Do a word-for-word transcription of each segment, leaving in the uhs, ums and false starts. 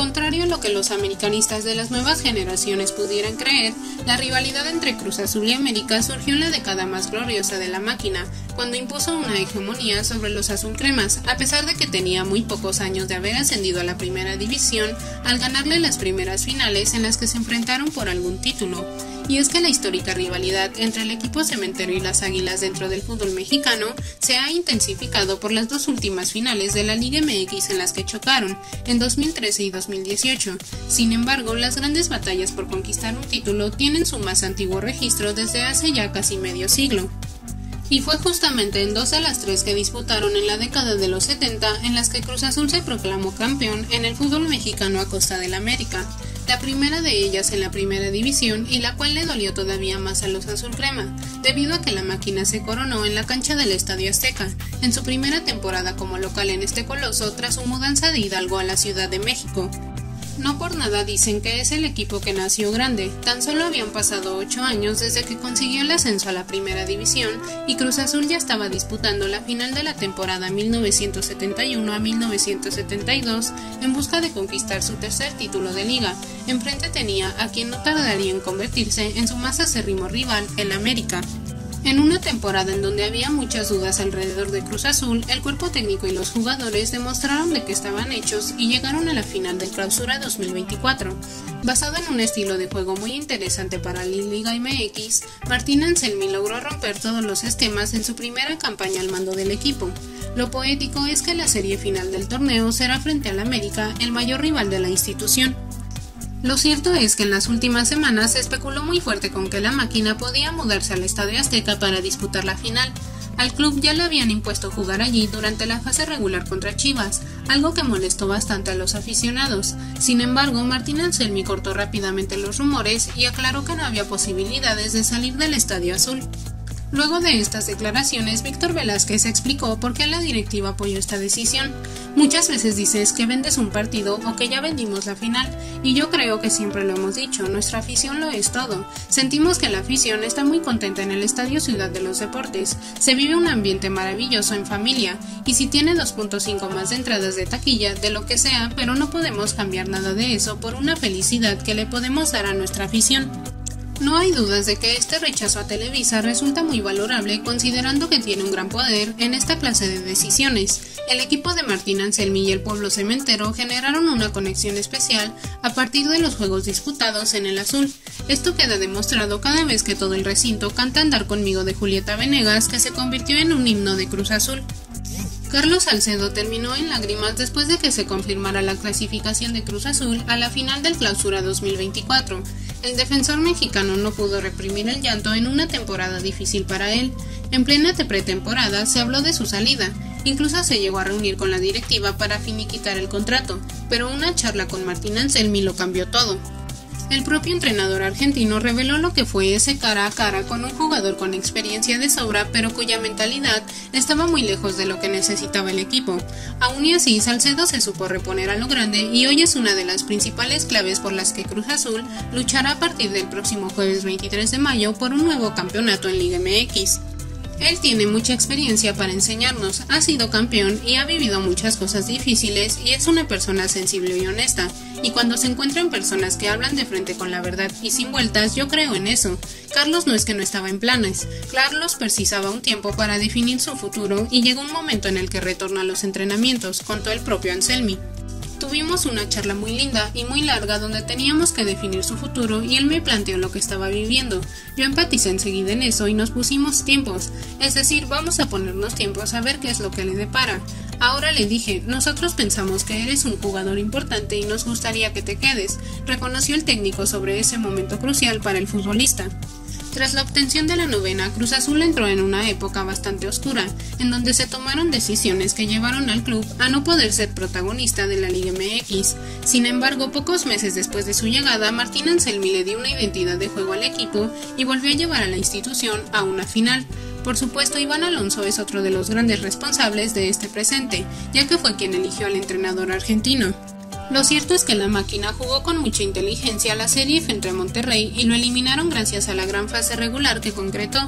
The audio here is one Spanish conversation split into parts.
contrario a lo que los americanistas de las nuevas generaciones pudieran creer, la rivalidad entre Cruz Azul y América surgió en la década más gloriosa de la máquina, cuando impuso una hegemonía sobre los azulcremas, a pesar de que tenía muy pocos años de haber ascendido a la primera división, al ganarle las primeras finales en las que se enfrentaron por algún título. Y es que la histórica rivalidad entre el equipo cementero y las Águilas dentro del fútbol mexicano se ha intensificado por las dos últimas finales de la Liga M X en las que chocaron, en dos mil trece y dos mil dieciocho. Sin embargo, las grandes batallas por conquistar un título tienen su más antiguo registro desde hace ya casi medio siglo. Y fue justamente en dos de las tres que disputaron en la década de los setenta en las que Cruz Azul se proclamó campeón en el fútbol mexicano a costa del América. La primera de ellas en la primera división y la cual le dolió todavía más a los azulcrema, debido a que la máquina se coronó en la cancha del Estadio Azteca, en su primera temporada como local en este coloso tras su mudanza de Hidalgo a la Ciudad de México. No por nada dicen que es el equipo que nació grande, tan solo habían pasado ocho años desde que consiguió el ascenso a la primera división y Cruz Azul ya estaba disputando la final de la temporada mil novecientos setenta y uno a mil novecientos setenta y dos en busca de conquistar su tercer título de liga. Enfrente tenía a quien no tardaría en convertirse en su más acérrimo rival, el América. En una temporada en donde había muchas dudas alrededor de Cruz Azul, el cuerpo técnico y los jugadores demostraron de que estaban hechos y llegaron a la final del Clausura dos mil veinticuatro. Basado en un estilo de juego muy interesante para la Liga M X, Martín Anselmi logró romper todos los esquemas en su primera campaña al mando del equipo. Lo poético es que la serie final del torneo será frente al América, el mayor rival de la institución. Lo cierto es que en las últimas semanas se especuló muy fuerte con que la máquina podía mudarse al Estadio Azteca para disputar la final. Al club ya le habían impuesto jugar allí durante la fase regular contra Chivas, algo que molestó bastante a los aficionados. Sin embargo, Martín Anselmi cortó rápidamente los rumores y aclaró que no había posibilidades de salir del Estadio Azul. Luego de estas declaraciones, Víctor Velázquez explicó por qué la directiva apoyó esta decisión. Muchas veces dices que vendes un partido o que ya vendimos la final, y yo creo que siempre lo hemos dicho, nuestra afición lo es todo. Sentimos que la afición está muy contenta en el Estadio Ciudad de los Deportes, se vive un ambiente maravilloso en familia, y si tiene dos punto cinco más de entradas de taquilla, de lo que sea, pero no podemos cambiar nada de eso por una felicidad que le podemos dar a nuestra afición. No hay dudas de que este rechazo a Televisa resulta muy valorable considerando que tiene un gran poder en esta clase de decisiones. El equipo de Martín Anselmi y el pueblo cementero generaron una conexión especial a partir de los juegos disputados en el azul. Esto queda demostrado cada vez que todo el recinto canta Andar conmigo de Julieta Venegas, que se convirtió en un himno de Cruz Azul. Carlos Salcedo terminó en lágrimas después de que se confirmara la clasificación de Cruz Azul a la final del Clausura dos mil veinticuatro. El defensor mexicano no pudo reprimir el llanto en una temporada difícil para él. En plena pretemporada se habló de su salida, incluso se llegó a reunir con la directiva para finiquitar el contrato, pero una charla con Martín Anselmi lo cambió todo. El propio entrenador argentino reveló lo que fue ese cara a cara con un jugador con experiencia de sobra, pero cuya mentalidad estaba muy lejos de lo que necesitaba el equipo. Aún y así, Salcedo se supo reponer a lo grande y hoy es una de las principales claves por las que Cruz Azul luchará a partir del próximo jueves veintitrés de mayo por un nuevo campeonato en Liga M X. Él tiene mucha experiencia para enseñarnos, ha sido campeón y ha vivido muchas cosas difíciles y es una persona sensible y honesta, y cuando se encuentran personas que hablan de frente con la verdad y sin vueltas, yo creo en eso. Carlos no es que no estaba en planes, Carlos precisaba un tiempo para definir su futuro y llegó un momento en el que retorna a los entrenamientos, contó el propio Anselmi. Tuvimos una charla muy linda y muy larga donde teníamos que definir su futuro y él me planteó lo que estaba viviendo. Yo empaticé enseguida en eso y nos pusimos tiempos, es decir, vamos a ponernos tiempos a ver qué es lo que le depara. Ahora le dije, nosotros pensamos que eres un jugador importante y nos gustaría que te quedes, reconoció el técnico sobre ese momento crucial para el futbolista. Tras la obtención de la novena, Cruz Azul entró en una época bastante oscura, en donde se tomaron decisiones que llevaron al club a no poder ser protagonista de la Liga M X. Sin embargo, pocos meses después de su llegada, Martín Anselmi le dio una identidad de juego al equipo y volvió a llevar a la institución a una final. Por supuesto, Iván Alonso es otro de los grandes responsables de este presente, ya que fue quien eligió al entrenador argentino. Lo cierto es que la máquina jugó con mucha inteligencia la serie frente a Monterrey y lo eliminaron gracias a la gran fase regular que concretó.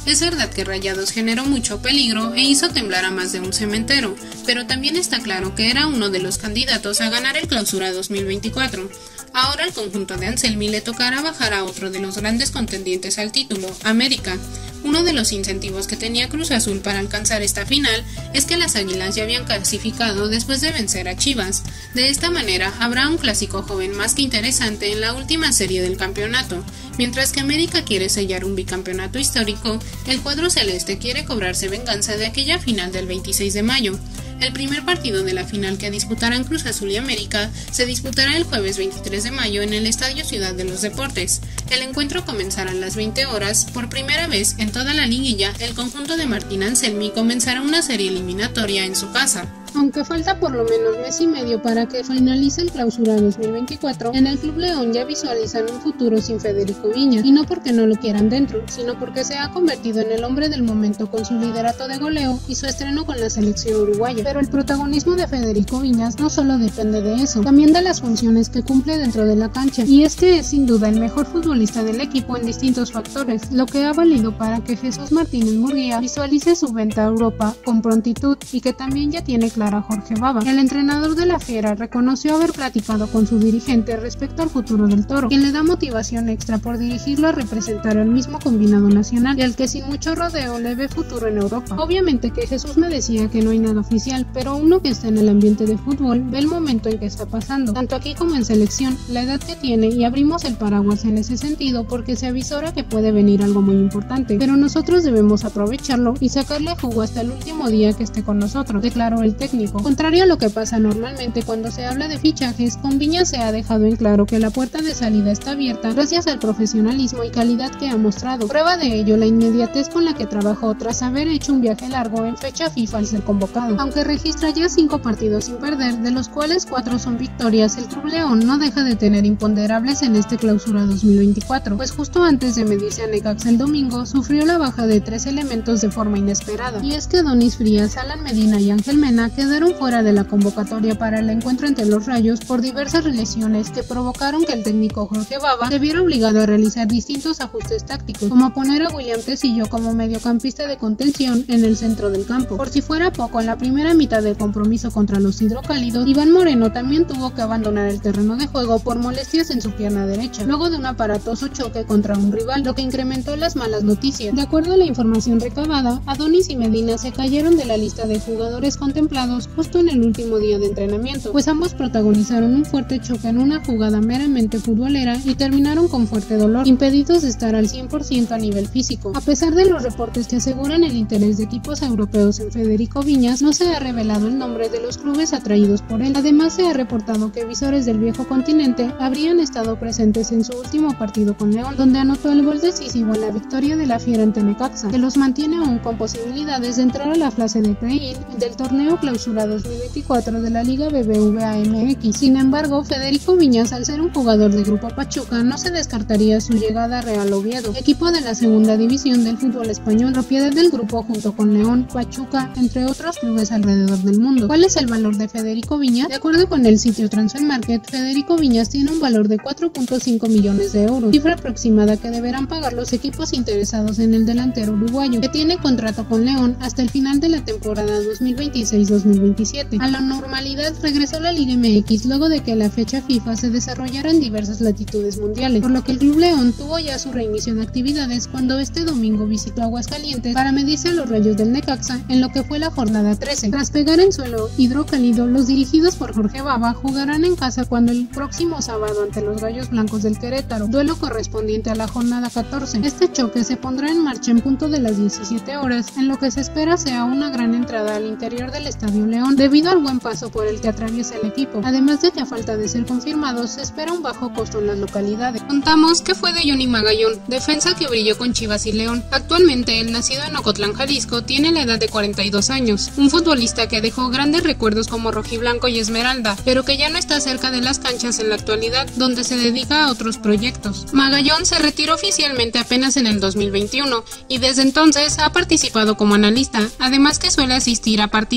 Es verdad que Rayados generó mucho peligro e hizo temblar a más de un cementero, pero también está claro que era uno de los candidatos a ganar el Clausura dos mil veinticuatro. Ahora al conjunto de Anselmi le tocará bajar a otro de los grandes contendientes al título, América. Uno de los incentivos que tenía Cruz Azul para alcanzar esta final es que las Águilas ya habían clasificado después de vencer a Chivas. De esta manera habrá un clásico joven más que interesante en la última serie del campeonato. Mientras que América quiere sellar un bicampeonato histórico, el cuadro celeste quiere cobrarse venganza de aquella final del veintiséis de mayo. El primer partido de la final que disputarán Cruz Azul y América se disputará el jueves veintitrés de mayo en el Estadio Ciudad de los Deportes. El encuentro comenzará a las veinte horas. Por primera vez en toda la liguilla, el conjunto de Martín Anselmi comenzará una serie eliminatoria en su casa. Aunque falta por lo menos mes y medio para que finalice el Clausura dos mil veinticuatro, en el Club León ya visualizan un futuro sin Federico Viñas, y no porque no lo quieran dentro, sino porque se ha convertido en el hombre del momento con su liderato de goleo y su estreno con la selección uruguaya. Pero el protagonismo de Federico Viñas no solo depende de eso, también de las funciones que cumple dentro de la cancha, y es que es sin duda el mejor futbolista del equipo en distintos factores, lo que ha valido para que Jesús Martínez Murguía visualice su venta a Europa con prontitud y que también ya tiene claro a Jorge Baba. El entrenador de la Fiera reconoció haber platicado con su dirigente respecto al futuro del Toro, quien le da motivación extra por dirigirlo a representar al mismo combinado nacional y al que sin mucho rodeo le ve futuro en Europa. Obviamente que Jesús me decía que no hay nada oficial, pero uno que está en el ambiente de fútbol ve el momento en que está pasando, tanto aquí como en selección, la edad que tiene, y abrimos el paraguas en ese sentido porque se avisora que puede venir algo muy importante, pero nosotros debemos aprovecharlo y sacarle jugo hasta el último día que esté con nosotros, declaró el técnico. Contrario a lo que pasa normalmente cuando se habla de fichajes, con Viñas se ha dejado en claro que la puerta de salida está abierta gracias al profesionalismo y calidad que ha mostrado. Prueba de ello la inmediatez con la que trabajó tras haber hecho un viaje largo en fecha FIFA al ser convocado. Aunque registra ya cinco partidos sin perder, de los cuales cuatro son victorias, el Club León no deja de tener imponderables en este Clausura dos mil veinticuatro, pues justo antes de medirse a Necaxa el domingo, sufrió la baja de tres elementos de forma inesperada, y es que Adonis Frías, Alan Medina y Ángel Mena quedaron fuera de la convocatoria para el encuentro entre los Rayos por diversas lesiones que provocaron que el técnico Jorge Baba se viera obligado a realizar distintos ajustes tácticos, como poner a William Tecillo como mediocampista de contención en el centro del campo. Por si fuera poco, en la primera mitad del compromiso contra los hidrocálidos, Iván Moreno también tuvo que abandonar el terreno de juego por molestias en su pierna derecha, luego de un aparatoso choque contra un rival, lo que incrementó las malas noticias. De acuerdo a la información recabada, Adonis y Medina se cayeron de la lista de jugadores contemplados justo en el último día de entrenamiento, pues ambos protagonizaron un fuerte choque en una jugada meramente futbolera y terminaron con fuerte dolor, impedidos de estar al cien por ciento a nivel físico. A pesar de los reportes que aseguran el interés de equipos europeos en Federico Viñas, no se ha revelado el nombre de los clubes atraídos por él. Además, se ha reportado que visores del viejo continente habrían estado presentes en su último partido con León, donde anotó el gol decisivo en la victoria de la Fiera ante Necaxa, que los mantiene aún con posibilidades de entrar a la fase de play-in del torneo Clausura dos mil veinticuatro de la Liga B B V A M X. Sin embargo, Federico Viñas, al ser un jugador del Grupo Pachuca, no se descartaría su llegada a Real Oviedo, equipo de la segunda división del fútbol español, propiedad del grupo junto con León, Pachuca, entre otros clubes alrededor del mundo. ¿Cuál es el valor de Federico Viñas? De acuerdo con el sitio Transfermarkt, Federico Viñas tiene un valor de cuatro punto cinco millones de euros, cifra aproximada que deberán pagar los equipos interesados en el delantero uruguayo, que tiene contrato con León hasta el final de la temporada dos mil veintiséis dos mil veintisiete. A la normalidad regresó la Liga M X luego de que la fecha FIFA se desarrollara en diversas latitudes mundiales, por lo que el Club León tuvo ya su reinicio de actividades cuando este domingo visitó Aguascalientes para medirse a los Rayos del Necaxa en lo que fue la jornada trece. Tras pegar en suelo hidrocálido, los dirigidos por Jorge Baba jugarán en casa cuando el próximo sábado ante los Gallos Blancos del Querétaro, duelo correspondiente a la jornada catorce. Este choque se pondrá en marcha en punto de las diecisiete horas, en lo que se espera sea una gran entrada al interior del Estadio León, debido al buen paso por el que atraviesa el equipo, además de que a falta de ser confirmados se espera un bajo costo en las localidades. Contamos que fue de Johnny Magallón, defensa que brilló con Chivas y León. Actualmente el nacido en Ocotlán, Jalisco, tiene la edad de cuarenta y dos años, un futbolista que dejó grandes recuerdos como rojiblanco y esmeralda, pero que ya no está cerca de las canchas en la actualidad, donde se dedica a otros proyectos. Magallón se retiró oficialmente apenas en el dos mil veintiuno y desde entonces ha participado como analista, además que suele asistir a partidos de leyenda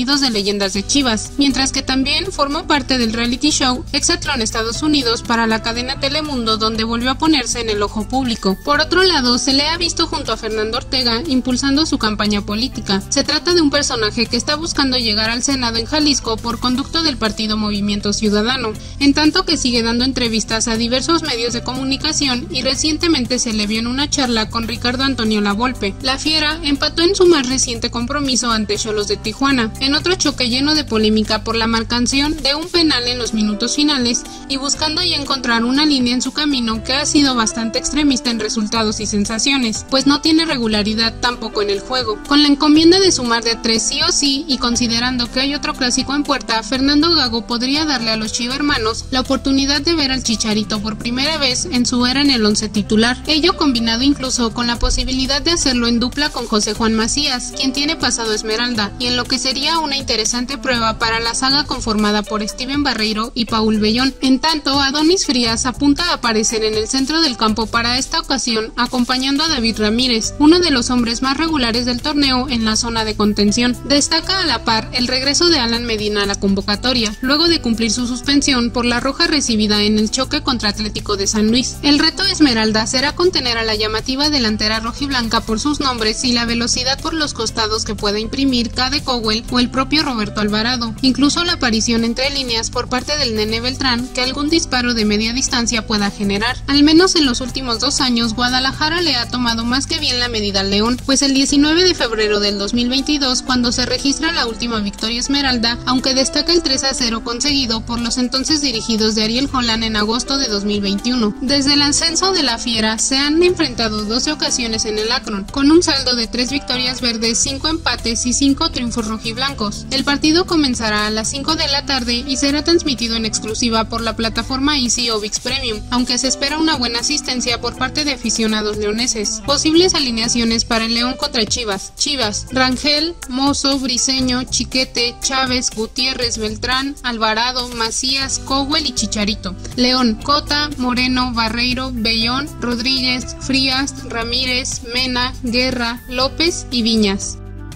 leyendas de Chivas, mientras que también formó parte del reality show Exatlón Estados Unidos para la cadena Telemundo, donde volvió a ponerse en el ojo público. Por otro lado, se le ha visto junto a Fernando Ortega impulsando su campaña política. Se trata de un personaje que está buscando llegar al Senado en Jalisco por conducto del partido Movimiento Ciudadano, en tanto que sigue dando entrevistas a diversos medios de comunicación y recientemente se le vio en una charla con Ricardo Antonio Lavolpe. La Fiera empató en su más reciente compromiso ante Xolos de Tijuana, en otro choque lleno de polémica por la marcación de un penal en los minutos finales y buscando ya encontrar una línea en su camino que ha sido bastante extremista en resultados y sensaciones, pues no tiene regularidad tampoco en el juego. Con la encomienda de sumar de tres sí o sí y considerando que hay otro clásico en puerta, Fernando Gago podría darle a los Chiva hermanos la oportunidad de ver al Chicharito por primera vez en su era en el once titular, ello combinado incluso con la posibilidad de hacerlo en dupla con José Juan Macías, quien tiene pasado Esmeralda, y en lo que sería una interesante prueba para la saga conformada por Steven Barreiro y Paul Bellón. En tanto, Adonis Frías apunta a aparecer en el centro del campo para esta ocasión, acompañando a David Ramírez, uno de los hombres más regulares del torneo en la zona de contención. Destaca a la par el regreso de Alan Medina a la convocatoria, luego de cumplir su suspensión por la roja recibida en el choque contra Atlético de San Luis. El reto Esmeralda será contener a la llamativa delantera rojiblanca por sus nombres y la velocidad por los costados que pueda imprimir Cade Cowell o el propio Roberto Alvarado, incluso la aparición entre líneas por parte del Nene Beltrán que algún disparo de media distancia pueda generar. Al menos en los últimos dos años, Guadalajara le ha tomado más que bien la medida al León, pues el diecinueve de febrero del dos mil veintidós, cuando se registra la última victoria Esmeralda, aunque destaca el tres a cero conseguido por los entonces dirigidos de Ariel Holland en agosto de dos mil veintiuno. Desde el ascenso de la Fiera se han enfrentado doce ocasiones en el Akron, con un saldo de tres victorias verdes, cinco empates y cinco triunfos rojiblancos. El partido comenzará a las cinco de la tarde y será transmitido en exclusiva por la plataforma Easy o ViX Premium, aunque se espera una buena asistencia por parte de aficionados leoneses. Posibles alineaciones para el León contra Chivas: Chivas, Rangel, Mozo, Briseño, Chiquete, Chávez, Gutiérrez, Beltrán, Alvarado, Macías, Cowell y Chicharito. León, Cota, Moreno, Barreiro, Bellón, Rodríguez, Frías, Ramírez, Mena, Guerra, López y Viñas.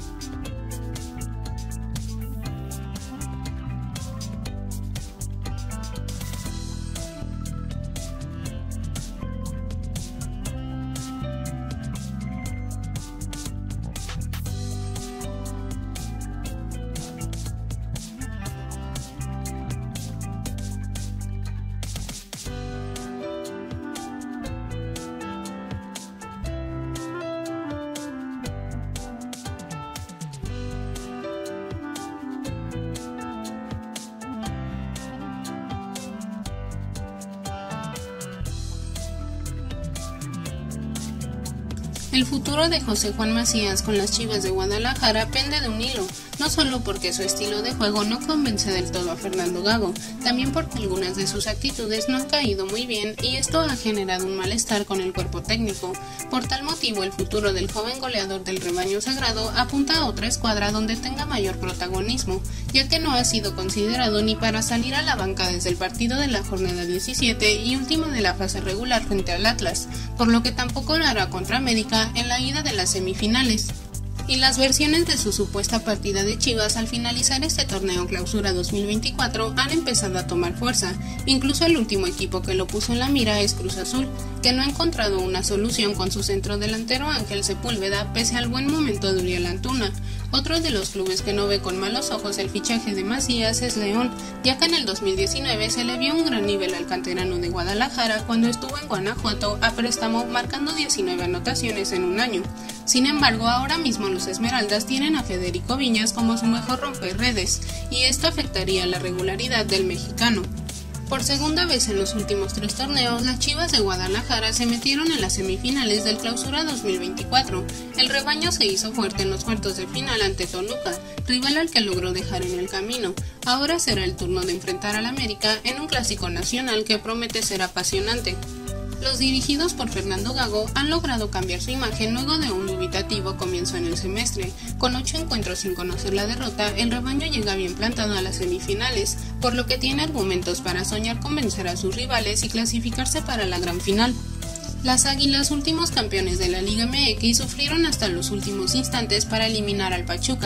El futuro de José Juan Macías con las Chivas de Guadalajara pende de un hilo, no solo porque su estilo de juego no convence del todo a Fernando Gago, también porque algunas de sus actitudes no han caído muy bien y esto ha generado un malestar con el cuerpo técnico. Por tal motivo, el futuro del joven goleador del rebaño sagrado apunta a otra escuadra donde tenga mayor protagonismo, ya que no ha sido considerado ni para salir a la banca desde el partido de la jornada diecisiete y última de la fase regular frente al Atlas, por lo que tampoco lo hará contra América en la ida de las semifinales. Y las versiones de su supuesta partida de Chivas al finalizar este torneo Clausura dos mil veinticuatro han empezado a tomar fuerza. Incluso el último equipo que lo puso en la mira es Cruz Azul, que no ha encontrado una solución con su centro delantero Ángel Sepúlveda pese al buen momento de Uriel Antuna. Otro de los clubes que no ve con malos ojos el fichaje de Macías es León, ya que en el dos mil diecinueve se le vio un gran nivel al canterano de Guadalajara cuando estuvo en Guanajuato a préstamo marcando diecinueve anotaciones en un año. Sin embargo, ahora mismo los Esmeraldas tienen a Federico Viñas como su mejor romperredes, y esto afectaría la regularidad del mexicano. Por segunda vez en los últimos tres torneos, las Chivas de Guadalajara se metieron en las semifinales del Clausura dos mil veinticuatro. El rebaño se hizo fuerte en los cuartos de final ante Toluca, rival al que logró dejar en el camino. Ahora será el turno de enfrentar al América en un clásico nacional que promete ser apasionante. Los dirigidos por Fernando Gago han logrado cambiar su imagen luego de un dubitativo comienzo en el semestre. Con ocho encuentros sin conocer la derrota, el rebaño llega bien plantado a las semifinales, por lo que tiene argumentos para soñar con vencer a sus rivales y clasificarse para la gran final. Las Águilas, últimos campeones de la Liga M X, sufrieron hasta los últimos instantes para eliminar al Pachuca.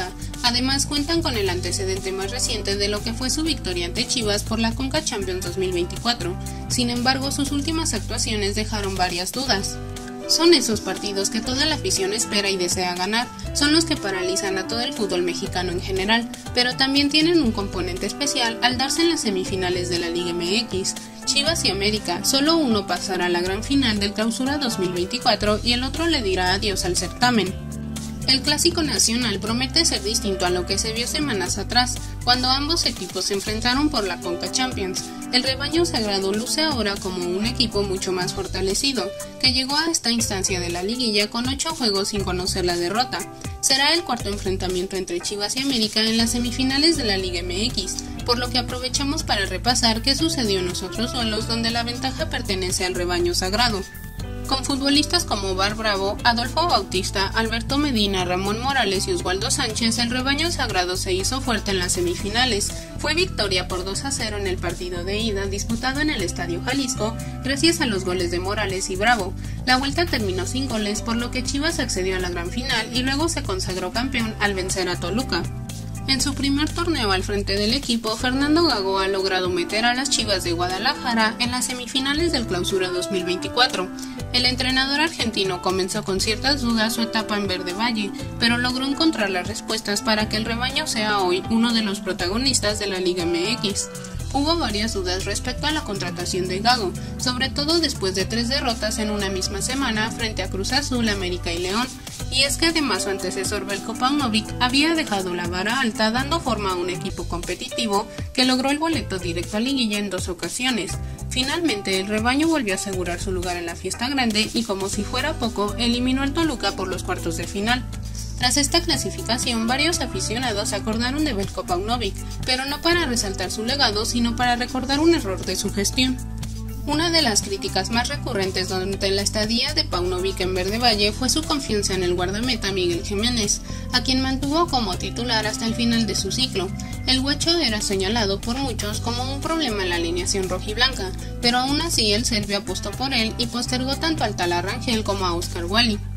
Además cuentan con el antecedente más reciente de lo que fue su victoria ante Chivas por la Conca Champions dos mil veinticuatro. Sin embargo, sus últimas actuaciones dejaron varias dudas. Son esos partidos que toda la afición espera y desea ganar, son los que paralizan a todo el fútbol mexicano en general, pero también tienen un componente especial al darse en las semifinales de la Liga M X. Chivas y América, solo uno pasará a la gran final del Clausura dos mil veinticuatro y el otro le dirá adiós al certamen. El clásico nacional promete ser distinto a lo que se vio semanas atrás, cuando ambos equipos se enfrentaron por la Conca Champions. El rebaño sagrado luce ahora como un equipo mucho más fortalecido, que llegó a esta instancia de la liguilla con ocho juegos sin conocer la derrota. Será el cuarto enfrentamiento entre Chivas y América en las semifinales de la Liga M X, por lo que aprovechamos para repasar qué sucedió en los otros duelos donde la ventaja pertenece al rebaño sagrado. Con futbolistas como Bar Bravo, Adolfo Bautista, Alberto Medina, Ramón Morales y Oswaldo Sánchez, el rebaño sagrado se hizo fuerte en las semifinales. Fue victoria por dos a cero en el partido de ida disputado en el Estadio Jalisco, gracias a los goles de Morales y Bravo. La vuelta terminó sin goles, por lo que Chivas accedió a la gran final y luego se consagró campeón al vencer a Toluca. En su primer torneo al frente del equipo, Fernando Gago ha logrado meter a las Chivas de Guadalajara en las semifinales del Clausura dos mil veinticuatro. El entrenador argentino comenzó con ciertas dudas su etapa en Verde Valle, pero logró encontrar las respuestas para que el rebaño sea hoy uno de los protagonistas de la Liga M X. Hubo varias dudas respecto a la contratación de Gago, sobre todo después de tres derrotas en una misma semana frente a Cruz Azul, América y León, y es que además su antecesor Veljko Paunovic había dejado la vara alta dando forma a un equipo competitivo que logró el boleto directo a liguilla en dos ocasiones. Finalmente el rebaño volvió a asegurar su lugar en la fiesta grande y como si fuera poco, eliminó al Toluca por los cuartos de final. Tras esta clasificación, varios aficionados se acordaron de Veljko Paunovic, pero no para resaltar su legado, sino para recordar un error de su gestión. Una de las críticas más recurrentes durante la estadía de Paunovic en Verde Valle fue su confianza en el guardameta Miguel Jiménez, a quien mantuvo como titular hasta el final de su ciclo. El Huecho era señalado por muchos como un problema en la alineación rojiblanca, pero aún así el serbio apostó por él y postergó tanto al Tal Rangel como a Oscar Wally.